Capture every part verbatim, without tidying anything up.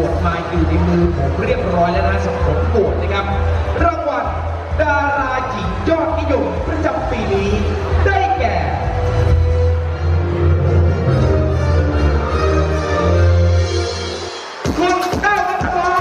ตมาอยู่ในมือผมเรียบร้อยแล้วนะสำหรับผลโหวตนะครับรางวัลดาราหญิงยอดนิยมประจำปีนี้ได้แก่คุณแต้วนัทพร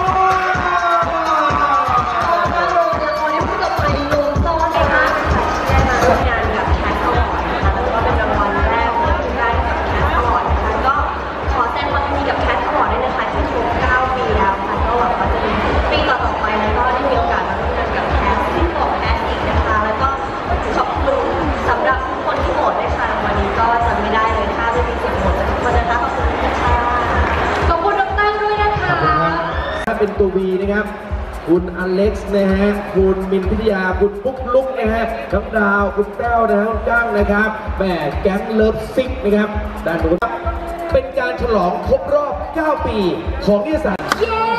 เป็นตัววีนะครับคุณอเล็กซ์นะฮะคุณมินพิทยาคุณปุ๊กลุกนะฮะน้องดาวคุณแต้วนะฮะก้างนะครับแม่แก๊งเลิฟซิกนะครับด้านนู้นเป็นการฉลองครบรอบเก้าปีของนิตยสาร